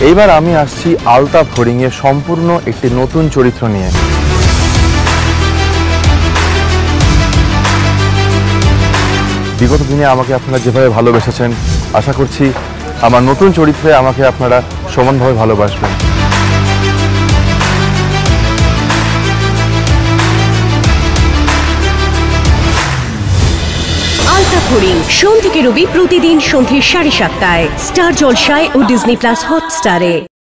এইবার আমি আসছি আলতাফ ফড়িংয়ে সম্পূর্ণ একটি নতুন চরিত্র নিয়ে। বিগত দিনে আমাকে আপনারা যেভাবে ভালোবেসেছেন, আশা করছি আমার নতুন চরিত্রে আমাকে আপনারা সমানভাবে ভালোবাসবেন। আলতাফ ফড়িং সোম থেকে রবি প্রতিদিন সন্ধ্যে 7:30টায় স্টার জলসায় ও ডিজনি প্লাস হটস্টারে।